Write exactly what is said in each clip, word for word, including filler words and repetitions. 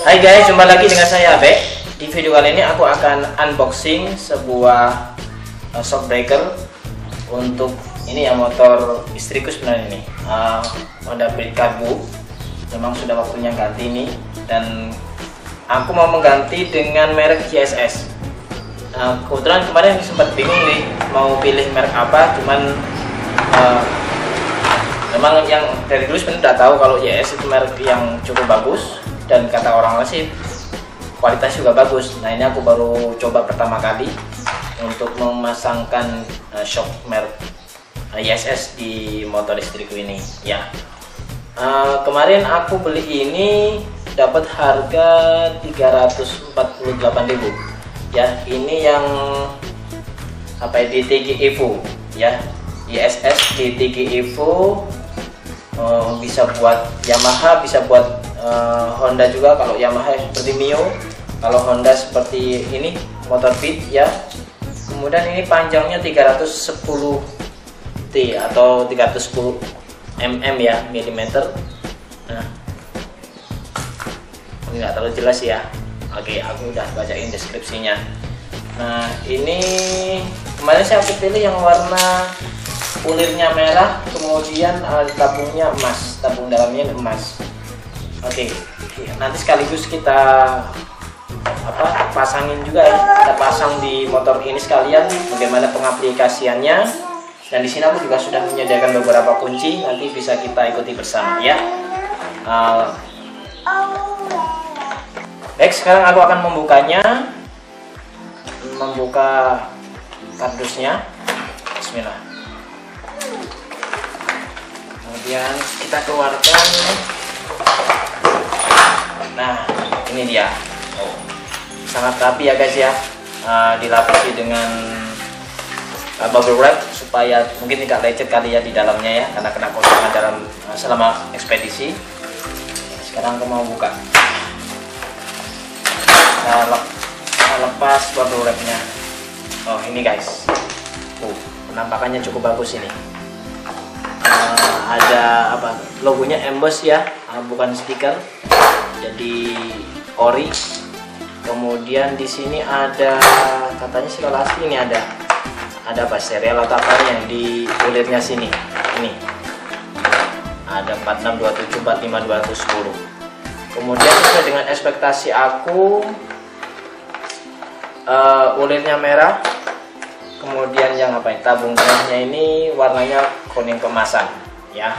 Hai guys, jumpa lagi dengan saya Abe. Di video kali ini aku akan unboxing sebuah uh, shock breaker untuk ini ya, motor istriku sebenarnya ini. Uh, Honda Beat Cargo. Memang sudah waktunya ganti ini, dan aku mau mengganti dengan merek J S S. Uh, kebetulan kemarin sempat bingung nih mau pilih merek apa, cuman uh, memang yang dari dulu sebenarnya udah tahu kalau J S S itu merek yang cukup bagus. Dan kata orang lain sih kualitas juga bagus. Nah ini aku baru coba pertama kali untuk memasangkan uh, shock merek uh, J S S di motor istriku ini ya. Uh, kemarin aku beli ini dapat harga tiga ratus empat puluh delapan ribu ya. Ini yang apa ya, D T G Evo ya, J S S D T G Evo. Uh, bisa buat Yamaha, bisa buat uh, Honda juga. Kalau Yamaha seperti Mio, kalau Honda seperti ini motor Beat ya. Kemudian ini panjangnya tiga ratus sepuluh T atau tiga ratus sepuluh mm ya, milimeter. Nah, ini nggak terlalu jelas ya. Oke, aku udah bacain deskripsinya. Nah ini kemarin saya aku pilih yang warna kulirnya merah, kemudian uh, tabungnya emas, tabung dalamnya emas. Oke, nanti sekaligus kita apa pasangin juga ya, kita pasang di motor ini sekalian bagaimana pengaplikasiannya. Dan di sini aku juga sudah menyediakan beberapa kunci, nanti bisa kita ikuti bersama ya. Uh, baik, sekarang aku akan membukanya, membuka kardusnya. Bismillah. Kemudian kita keluarkan. Nah ini dia, oh, sangat rapi ya guys ya. Uh, dilapisi dengan uh, bubble wrap supaya mungkin tidak lecet kali ya di dalamnya ya, karena kena kotoran dalam uh, selama ekspedisi. Sekarang aku mau buka. Kita lep, lepas bubble wrapnya. Oh ini guys, uh, penampakannya cukup bagus ini. Uh, ada apa, logonya emboss ya, uh, bukan stiker, jadi ori. Kemudian di sini ada, katanya sih kalau asli ini ada ada apa, serial atau apa yang di kulitnya sini ini ada empat enam dua tujuh empat lima dua sepuluh. Kemudian sesuai dengan ekspektasi aku, uh, kulitnya merah. Kemudian yang apa ya, tabung tengahnya ini warnanya kuning kemasan ya.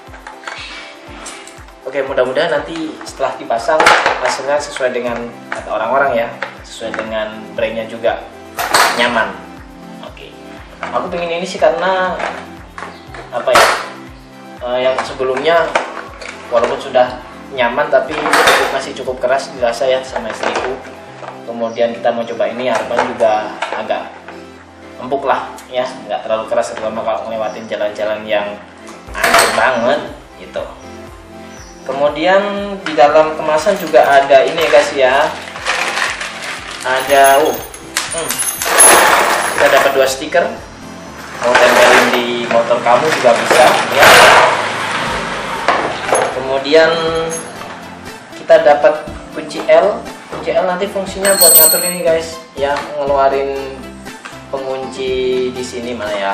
Oke, mudah-mudahan nanti setelah dipasang hasilnya sesuai dengan kata orang-orang ya, sesuai dengan brandnya juga nyaman. Oke, aku pengen ini sih karena apa ya, uh, yang sebelumnya walaupun sudah nyaman tapi masih cukup keras dirasa ya sama istriku. Kemudian kita mau coba ini, harapan juga agak empuk lah ya, nggak terlalu keras, terutama kalau ngelewatin jalan-jalan yang aneh banget gitu. Kemudian di dalam kemasan juga ada ini guys ya, ada uh, hmm, kita dapat dua stiker, mau tempelin di motor kamu juga bisa ya. Kemudian kita dapat kunci L. Kunci L nanti fungsinya buat ngatur ini guys ya, ngeluarin pengunci di sini mana ya.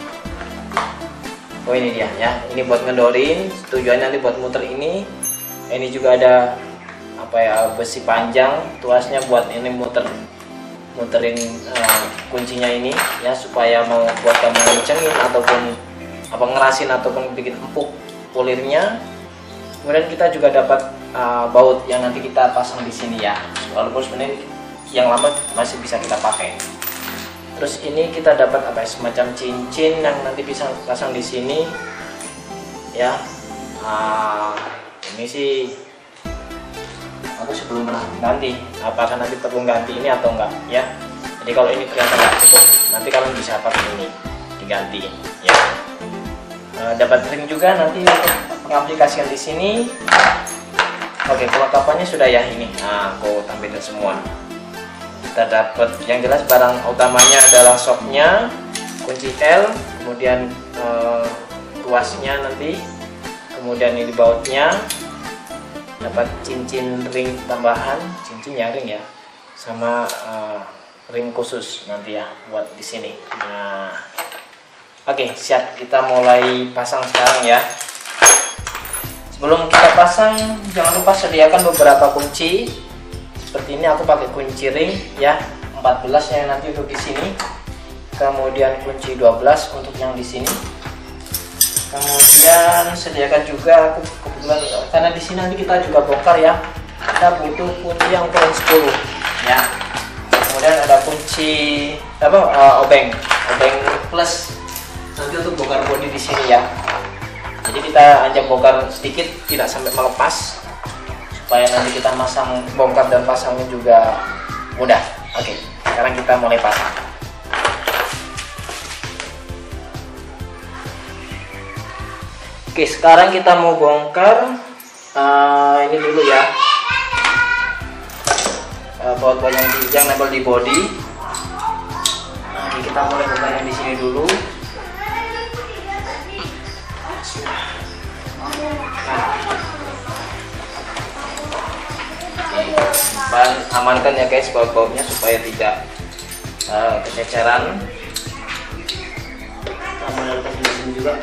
Oh ini dia ya, ini buat ngedorin, tujuannya nanti buat muter ini. Ini juga ada apa ya, besi panjang, tuasnya buat ini muter muterin uh, kuncinya ini ya, supaya mau buat kamu ngencengin ataupun apa, ngerasin ataupun bikin empuk kulirnya. Kemudian kita juga dapat uh, baut yang nanti kita pasang di sini ya, walaupun sebenarnya yang lama masih bisa kita pakai. Terus ini kita dapat apa, semacam cincin yang nanti bisa pasang di sini ya. Nah, ini sih aku sebelum pernah ganti, apakah nanti perlu ganti ini atau enggak ya. Jadi kalau ini ternyata nggak cukup, nanti kalian bisa pakai ini diganti ya. E, dapat ring juga nanti untuk mengaplikasikan di sini. Oke, kelengkapannya sudah ya ini. Nah, aku tampilkan semua. Kita dapat yang jelas barang utamanya adalah shocknya, kunci L, kemudian eh, tuasnya nanti, kemudian ini bautnya, dapat cincin ring tambahan, cincin ya ring ya, sama uh, ring khusus nanti ya buat di sini. Nah, oke okay, siap, kita mulai pasang sekarang ya. Sebelum kita pasang, jangan lupa sediakan beberapa kunci. Seperti ini aku pakai kunci ring ya, empat belas yang nanti untuk di sini. Kemudian kunci dua belas untuk yang di sini. Kemudian sediakan juga, aku kebetulan karena di sini nanti kita juga bongkar ya, kita butuh kunci yang ukuran sepuluh ya. Kemudian ada kunci apa uh, obeng, obeng plus nanti untuk bongkar bodi di sini ya. Jadi kita ajak bongkar sedikit, tidak sampai melepas, supaya nanti kita masang bongkar dan pasangnya juga mudah. Oke, sekarang kita mulai pasang. Oke, sekarang kita mau bongkar uh, ini dulu ya, uh, baut-baut yang, yang nempel di body. Nah, ini kita mulai bongkar yang di sini dulu. Nah, amankan ya guys baut-bautnya supaya tidak uh, kececeran. Amankan di sini juga.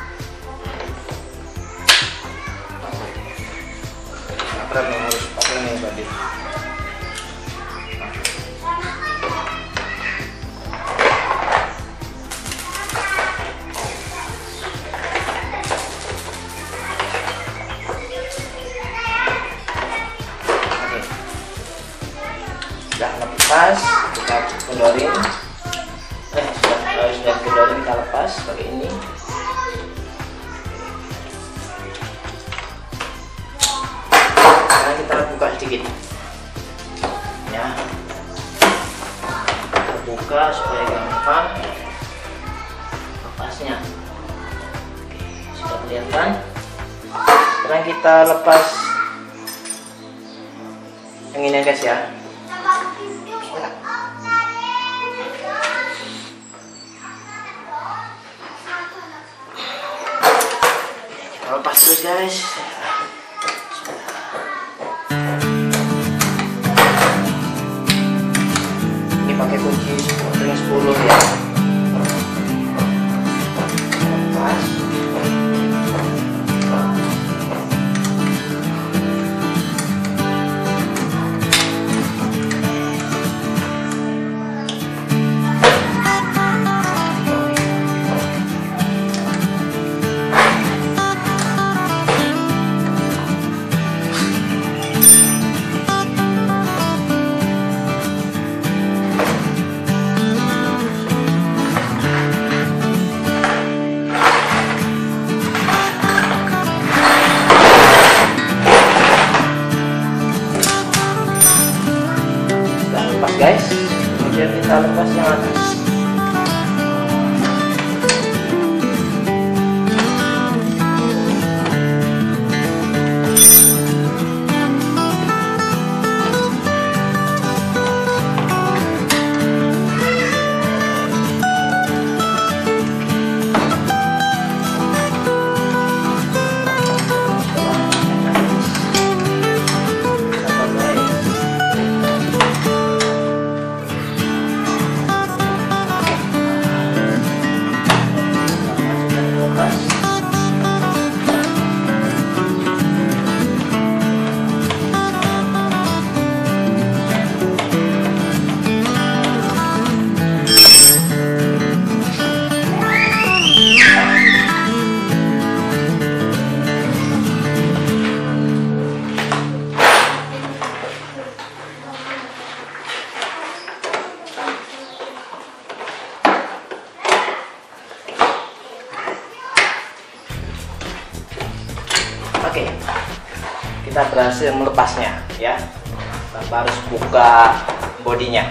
Berat nih, harus pakai nih tadi. Oke, sudah lepas, kita kendorin. Eh, sudah sudah kendorin, kita lepas pakai ini. Kita buka sedikit ya, kita buka supaya gampang lepasnya. Oke, sudah kelihatan. Sekarang kita lepas yang ini guys ya. Kita lepas terus guys. Pakai kunci ring sepuluh ya. Lepas. Guys, kemudian kita lepas yang atas. Oke, kita berhasil melepasnya ya, tanpa harus buka bodinya.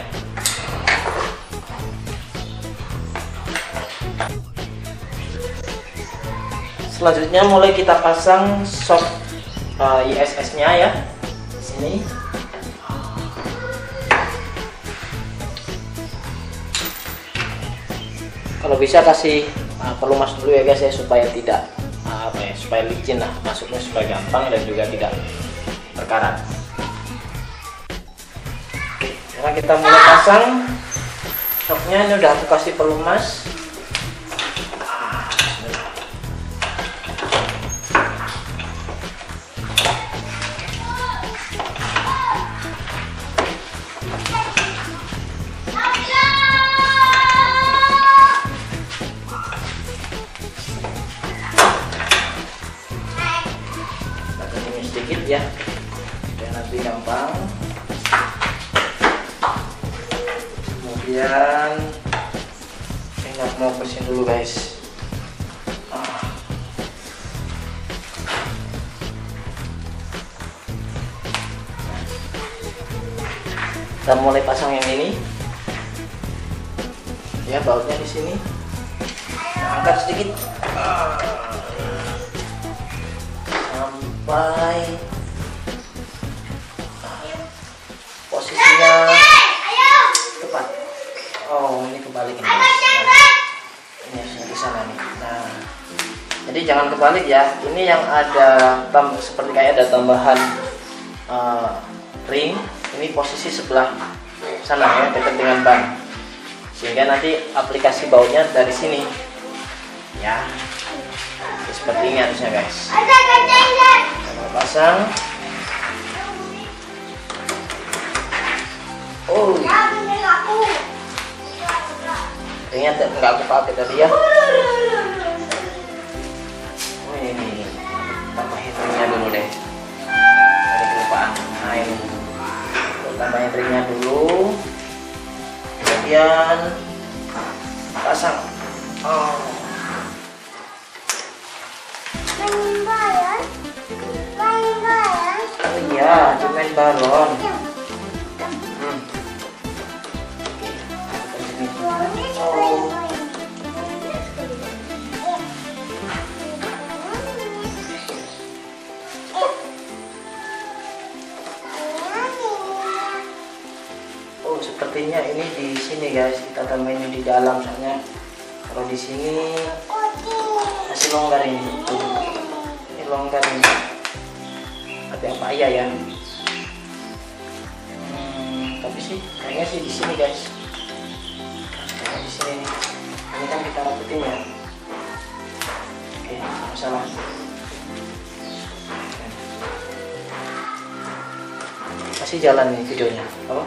Selanjutnya mulai kita pasang soft uh, I S S-nya ya, di sini. Kalau bisa kasih uh, pelumas dulu ya guys ya, supaya tidak uh, apa ya, supaya licin lah masuknya, supaya gampang dan juga tidak berkarat. Oke, sekarang kita mulai pasang soknya. Ini udah aku kasih pelumas. Sedikit ya, biar nanti gampang. Kemudian saya mau bersihin dulu guys. Ah. Kita mulai pasang yang ini. Ya, bautnya di sini. Nah, angkat sedikit. Ah. Sampai posisinya tepat. Oh, ini kebalik ini. Nah, ini harusnya di sana nih. Nah, jadi jangan kebalik ya. Ini yang ada tam seperti kayak ada tambahan uh, ring. Ini posisi sebelah sana ya, dekat dengan ban. Sehingga nanti aplikasi bautnya dari sini. Ya. Seperti ini harusnya guys. Kita pasang. Oh, ringnya nggak aku pakai tadi ya. Oh, ini tambahin ringnya dulu deh. Ada kelupaan. Nah, ini tambahin ringnya dulu. Kemudian pasang. Oh. Oh iya, main balon. Hmm. Oh. Oh, sepertinya ini di sini guys. Kita tambahin di dalam soalnya kalau di sini masih longgar ini. Ini longgar ini. Ada yang payah ya. Hmm, tapi sih kayaknya sih di sini guys. Kayaknya di sini nih. Ini kan kita rapetin ya. Oke, nggak masalah. Masih jalan nih videonya. Apa?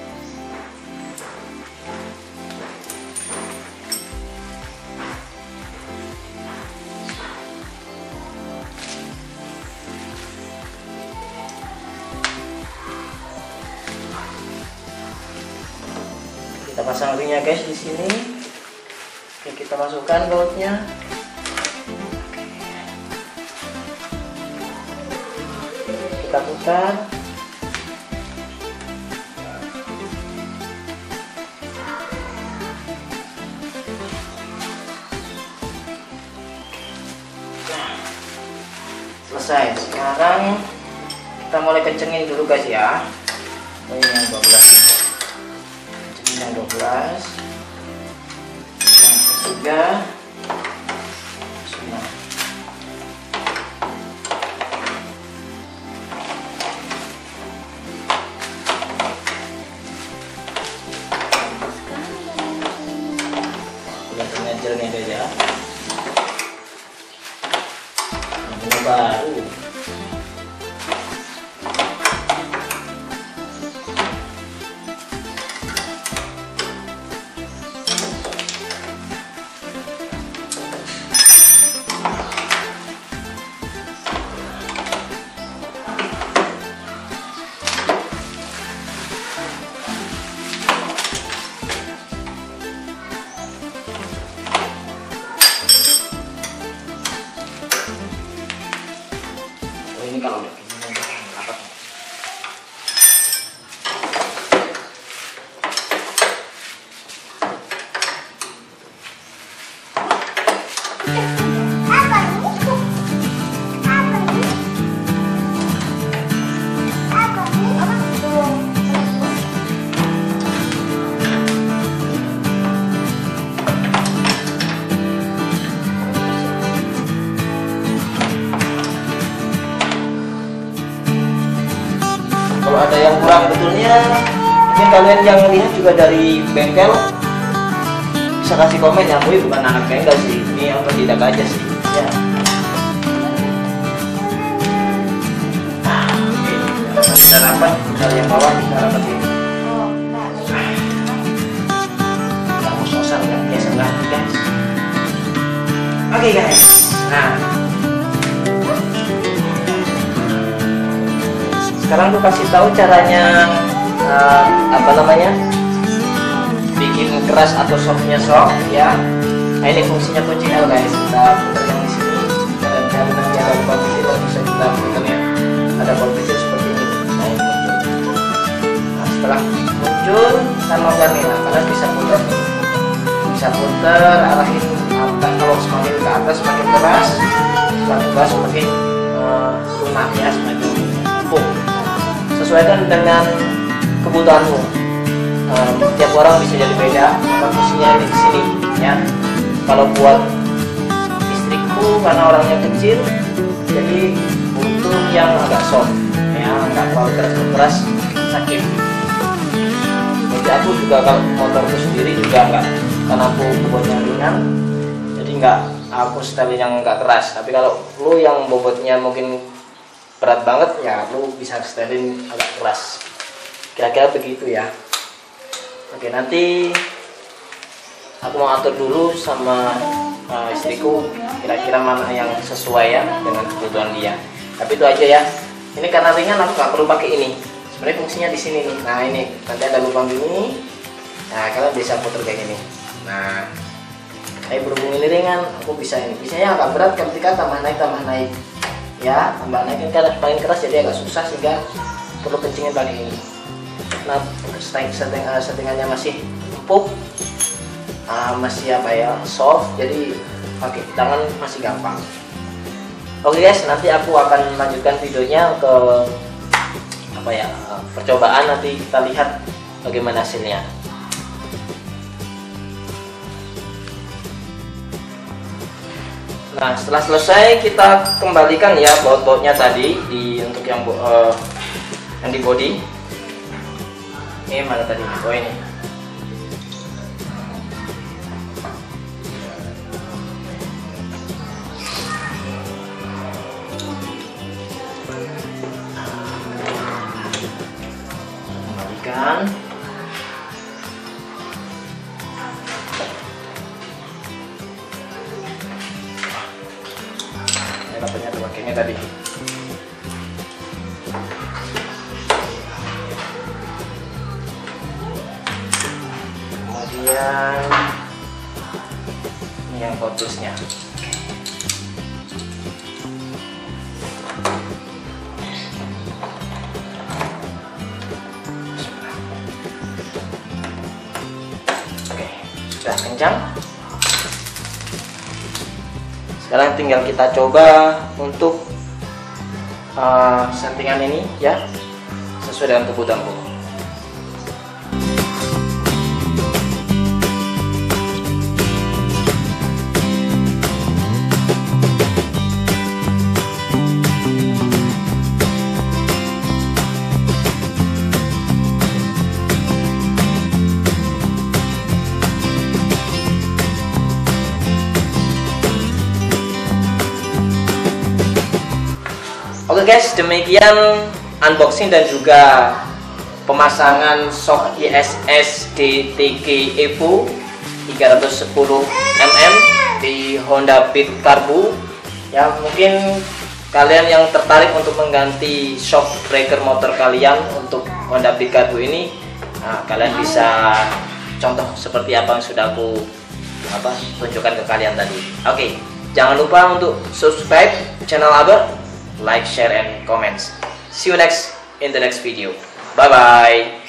Kita pasang ringnya guys di sini. Oke, kita masukkan bautnya. Kita putar. Nah, selesai. Sekarang kita mulai kencengin dulu guys ya. Oh, ini yang dua belas nih. Yang dua belas, yang ketiga, sembilan. Kelihatannya jernih guys ya. Ini baru. Kalau ada yang kurang betulnya, mungkin kalian yang lihat juga dari bengkel bisa kasih komen ya. Gue bukan anak bengkel sih, ini yang tidak aja sih ya. Nah, oke, kita rapat, kita yang bawah kita rapat ini. Kamu sosok kan biasa banget guys. Oke guys, nah sekarang gue kasih tahu caranya uh, apa namanya bikin keras atau softnya soft ya. Nah ini fungsinya kunci L guys, kita putar yang di sini dan kalau nanti ada lubang kecil bisa kita putar ya, ada lubang kecil seperti ini. Nah ini muncul. Nah setelah muncul kita longgar nih, nah kalian bisa putar nih, bisa putar arahin atas, kalau semakin ke atas semakin keras, semakin keras semakin uh, lunak ya, semakin empuk. Sesuaikan dengan kebutuhanmu. Um, tiap orang bisa jadi beda, maka fungsinya di sini ya. Kalau buat istriku karena orangnya kecil, jadi butuh yang agak soft ya, nggak terlalu keras sakit. Jadi aku juga kalau motorku sendiri juga nggak, karena aku bobotnya ringan, jadi nggak aku setelin yang nggak keras. Tapi kalau lu yang bobotnya mungkin berat banget ya, lu bisa setelin agak keras. Kira-kira begitu ya. Oke, nanti aku mau atur dulu sama uh, istriku kira-kira mana yang sesuai ya dengan kebutuhan dia. Tapi itu aja ya. Ini karena ringan aku nggak perlu pakai ini. Sebenarnya fungsinya di sini nih. Nah ini nanti ada lubang gini. Nah kalian bisa putar kayak gini. Nah, saya berhubung ini ringan, aku bisa ini. Bisanya agak berat ketika tambah naik tambah naik. Ya, tambah naik kan paling keras jadi agak susah sehingga perlu kencingin pakai ini. Nah, setting, setting, uh, settingannya masih empuk, uh, masih apa ya, soft, jadi pakai tangan masih gampang. Oke guys, nanti aku akan lanjutkan videonya ke apa ya, uh, percobaan, nanti kita lihat bagaimana hasilnya. Nah setelah selesai kita kembalikan ya baut-bautnya tadi di untuk yang uh, yang di body. Ini mana tadi? Oh ini. Kembalikan. Dapatnya tuh pakainya tadi. Kemudian ini yang fokusnya. Oke, sudah kencang. Sekarang tinggal kita coba untuk uh, settingan ini ya, sesuai dengan kebutuhanku. Oke guys, demikian unboxing dan juga pemasangan shock I S S D T K Evo tiga ratus sepuluh milimeter di Honda Beat Karbu. Ya mungkin kalian yang tertarik untuk mengganti shock breaker motor kalian untuk Honda Beat Karbu ini, nah, kalian bisa contoh seperti apa yang sudah aku apa tunjukkan ke kalian tadi. Oke, jangan lupa untuk subscribe channel Abah, like, share, and comments. See you next in the next video. Bye bye.